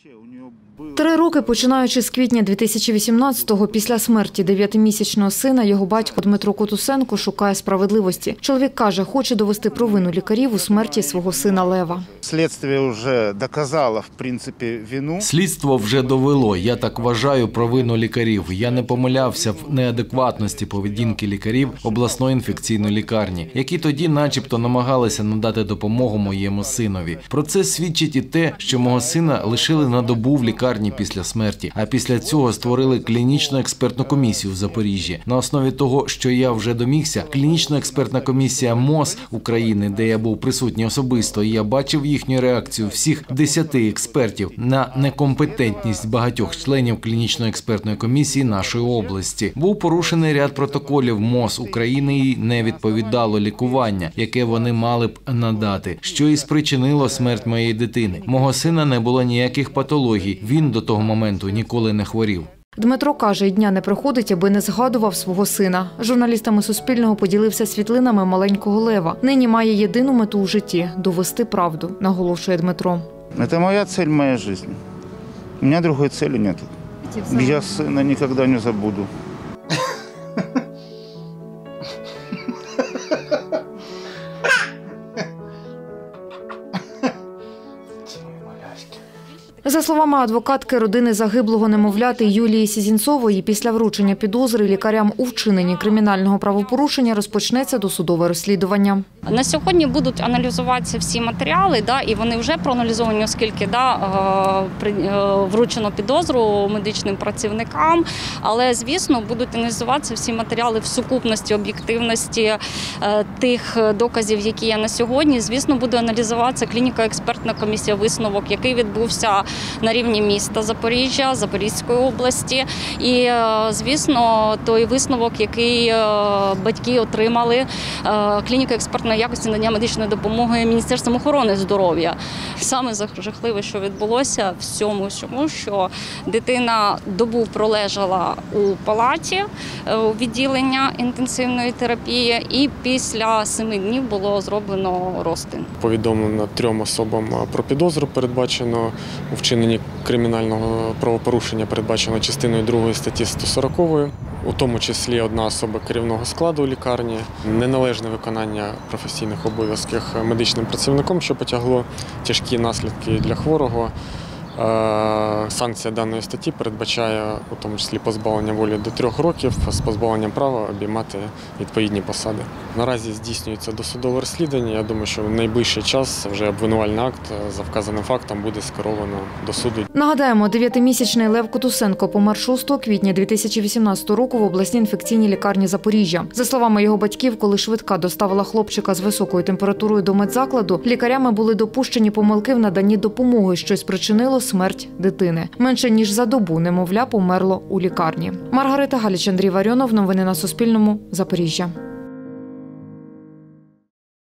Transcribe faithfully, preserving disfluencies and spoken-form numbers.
Три роки, починаючи з квітня дві тисячі вісімнадцятого, після смерті дев'ятимісячного сина, його батько Дмитро Котусенко шукає справедливості. Чоловік каже, хоче довести провину лікарів у смерті свого сина Лева. Слідство вже доказало, в принципі, вину. Слідство вже довело, я так вважаю, провину лікарів. Я не помилявся в неадекватності поведінки лікарів обласної інфекційної лікарні, які тоді начебто намагалися надати допомогу моєму синові. Про це свідчить і те, що мого сина лишили на добу в лікарні після смерті, а після цього створили клінічну експертну комісію в Запоріжжі. На основі того, що я вже домігся, клінічна експертна комісія МОЗ України, де я був присутній особисто, і я бачив їхню реакцію всіх десяти експертів на некомпетентність багатьох членів клінічної експертної комісії нашої області. Був порушений ряд протоколів МОЗ України і не відповідало лікування, яке вони мали б надати, що і спричинило смерть моєї дитини. Мого сина не було ніяких патологій, він до того моменту ніколи не хворів. Дмитро каже, і дня не приходить, аби не згадував свого сина. З журналістами Суспільного поділився світлинами маленького Лева. Нині має єдину мету у житті – довести правду, наголошує Дмитро. Це моя ціль, моя життя. У мене іншої цілі немає. Я сина ніколи не забуду. За словами адвокатки родини загиблого немовляти Юлії Сізінцової, після вручення підозри лікарям у вчиненні кримінального правопорушення розпочнеться досудове розслідування. На сьогодні будуть аналізуватися всі матеріали, да, і вони вже проаналізовані, оскільки да, вручено підозру медичним працівникам. Але, звісно, будуть аналізуватися всі матеріали в сукупності, об'єктивності тих доказів, які є на сьогодні. Звісно, буде аналізуватися клініко-експертна комісія, висновок, який відбувся на рівні міста Запоріжжя, Запорізької області. І, звісно, той висновок, який батьки отримали, клініко-експертної якості надання медичної допомоги Міністерством охорони здоров'я. Саме жахливе, що відбулося всьому, всьому, що дитина добу пролежала у палаті у відділення інтенсивної терапії, і після семи днів було зроблено розтин. Повідомлено трьом особам про підозру, передбачено у вчиненні кримінального правопорушення, передбачено частиною другої статті сто сорокової, у тому числі одна особа керівного складу лікарні, неналежне виконання професійних обов'язків медичним працівником, що потягло тяжкі наслідки для хворого. Санкція даної статті передбачає у тому числі позбавлення волі до трьох років з позбавленням права обіймати відповідні посади. Наразі здійснюється досудове розслідування. Я думаю, що в найближчий час вже обвинувальний акт за вказаним фактом буде скеровано до суду. Нагадаємо, дев'ятимісячний Лев Котусенко помер шостого квітня дві тисячі вісімнадцятого року в обласній інфекційній лікарні Запоріжжя. За словами його батьків, коли швидка доставила хлопчика з високою температурою до медзакладу, лікарями були допущені помилки в наданні допомоги, що й спричинило смерть дитини. Менше ніж за добу немовля померло у лікарні. Маргарита Галіч, Андрій Варіонов. Новини на Суспільному. Запоріжжя.